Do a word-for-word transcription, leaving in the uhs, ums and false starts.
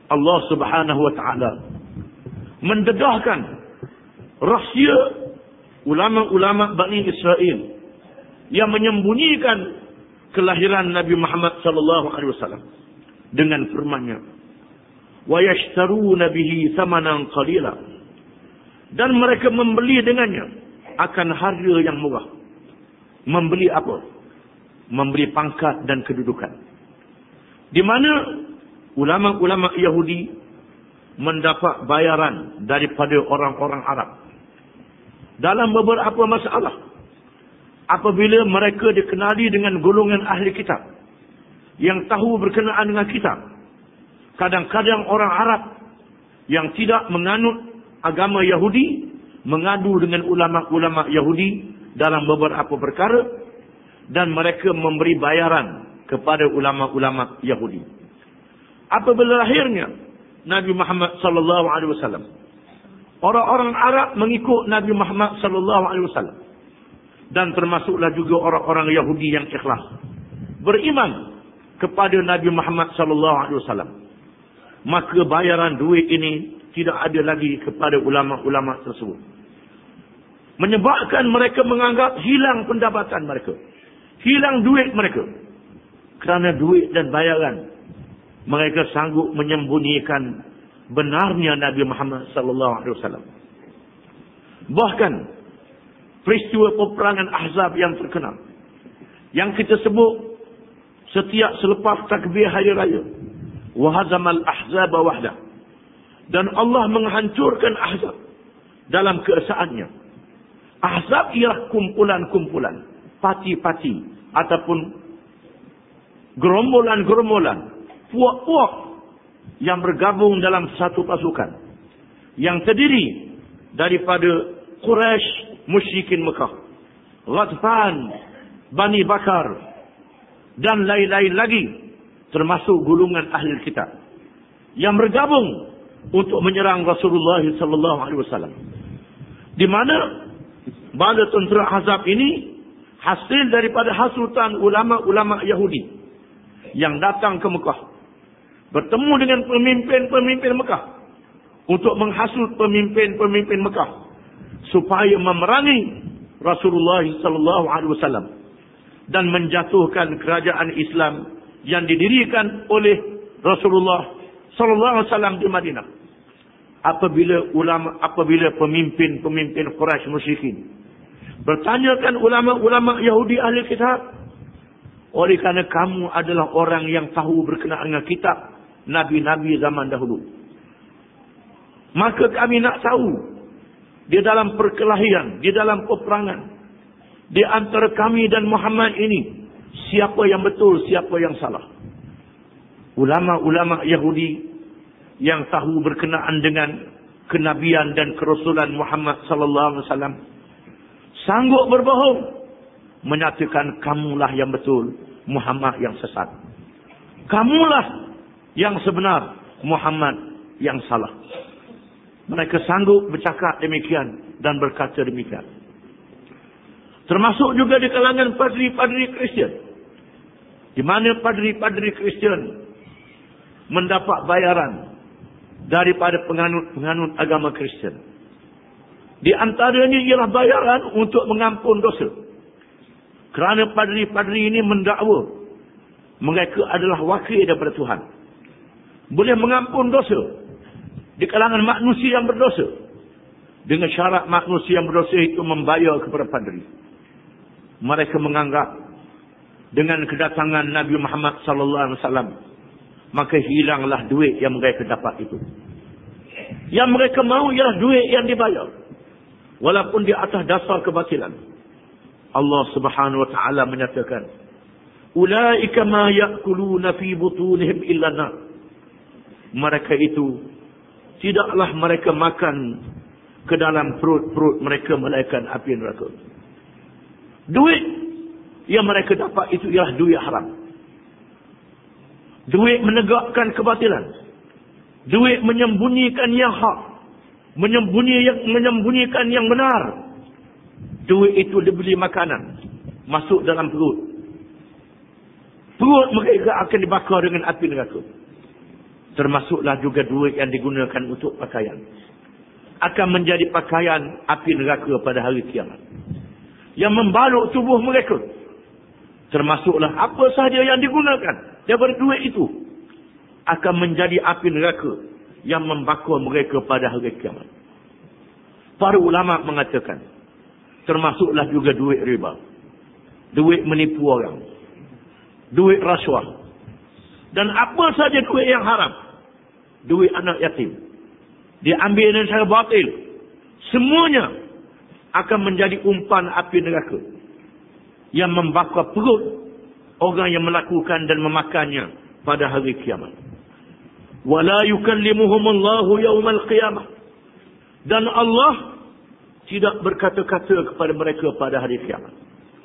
Allah Subhanahu wa taala mendedahkan rahsia ulama-ulama Bani Israel yang menyembunyikan kelahiran Nabi Muhammad sallallahu alaihi wasallam dengan firman-Nya, wa yashtaruna bihi thamanan qalila, dan mereka membeli dengannya akan harga yang murah. Membeli apa? Membeli pangkat dan kedudukan. Di mana ulama-ulama Yahudi mendapat bayaran daripada orang-orang Arab dalam beberapa masalah. Apabila mereka dikenali dengan golongan ahli kitab yang tahu berkenaan dengan kitab, kadang-kadang orang Arab yang tidak menganut agama Yahudi mengadu dengan ulama-ulama Yahudi dalam beberapa perkara, dan mereka memberi bayaran kepada ulama-ulama Yahudi. Apabila lahirnya Nabi Muhammad sallallahu alaihi wasallam, orang-orang Arab mengikut Nabi Muhammad sallallahu alaihi wasallam, dan termasuklah juga orang-orang Yahudi yang ikhlas beriman kepada Nabi Muhammad sallallahu alaihi wasallam. Maka bayaran duit ini tidak ada lagi kepada ulama-ulama tersebut, menyebabkan mereka menganggap hilang pendapatan mereka, hilang duit mereka. Kerana duit dan bayaran, mereka sanggup menyembunyikan benarnya Nabi Muhammad sallallahu alaihi wasallam. Bahkan peristiwa peperangan Ahzab yang terkenal, yang kita sebut setiap selepas takbir hari raya, wa hazamal ahzaba wahda, dan Allah menghancurkan Ahzab dalam keesaannya. Ahzab ialah kumpulan-kumpulan, parti-parti ataupun gerombolan-gerombolan, puak-puak yang bergabung dalam satu pasukan yang terdiri daripada Quraisy, musyrikin Mekah, Ghatfan, Bani Bakar, dan lain-lain lagi, termasuk golongan ahli kitab yang bergabung untuk menyerang Rasulullah sallallahu alaihi wasallam. Di mana bala tentera Ahzab ini hasil daripada hasutan ulama-ulama Yahudi yang datang ke Mekah, bertemu dengan pemimpin-pemimpin Mekah untuk menghasut pemimpin-pemimpin Mekah supaya memerangi Rasulullah sallallahu alaihi wasallam dan menjatuhkan kerajaan Islam yang didirikan oleh Rasulullah sallallahu alaihi wasallam di Madinah. Apabila ulama apabila pemimpin-pemimpin Quraisy musyrikin bertanyakan ulama-ulama Yahudi ahli kitab, oleh kerana kamu adalah orang yang tahu berkenaan dengan kitab nabi-nabi zaman dahulu, maka kami nak tahu di dalam perkelahian, di dalam peperangan, di antara kami dan Muhammad ini, siapa yang betul, siapa yang salah. Ulama-ulama Yahudi yang tahu berkenaan dengan kenabian dan kerasulan Muhammad sallallahu alaihi wasallam sanggup berbohong, menyatakan kamulah yang betul, Muhammad yang sesat. Kamulah yang sebenar, Muhammad yang salah. Mereka sanggup bercakap demikian dan berkata demikian. Termasuk juga di kalangan padri-padri Kristian, di mana padri-padri Kristian mendapat bayaran daripada penganut-penganut agama Kristian. Di antaranya ialah bayaran untuk mengampun dosa. Kerana padri-padri ini mendakwa mereka adalah wakil daripada Tuhan, boleh mengampun dosa di kalangan manusia yang berdosa, dengan syarat manusia yang berdosa itu membayar kepada padri. Mereka menganggap dengan kedatangan Nabi Muhammad sallallahu alaihi wasallam maka hilanglah duit yang mereka dapat itu. Yang mereka mahu ialah duit yang dibayar, walaupun di atas dasar kebatilan. Allah Subhanahu wa taala menyatakan, ulaika ma ya'kuluna fi butunihim illa nar. Mereka itu tidaklah mereka makan ke dalam perut-perut mereka melainkan api neraka. Duit yang mereka dapat itu ialah duit haram. Duit menegakkan kebatilan. Duit menyembunyikan yang hak, menyembunyi yang menyembunyikan yang benar. Duit itu dibeli makanan masuk dalam perut. Perut mereka akan dibakar dengan api neraka. termasuklah juga duit yang digunakan untuk pakaian, akan menjadi pakaian api neraka pada hari kiamat yang membalut tubuh mereka. Termasuklah apa sahaja yang digunakan daripada duit itu akan menjadi api neraka yang membakar mereka pada hari kiamat. Para ulama mengatakan termasuklah juga duit riba, duit menipu orang, duit rasuah, dan apa saja duit yang haram, duit anak yatim, diambil dengan cara batil, semuanya akan menjadi umpan api neraka yang membakar perut orang yang melakukan dan memakannya pada hari kiamat. Wala yukallimuhumullahu yaumal qiyamah, dan Allah tidak berkata-kata kepada mereka pada hari kiamat.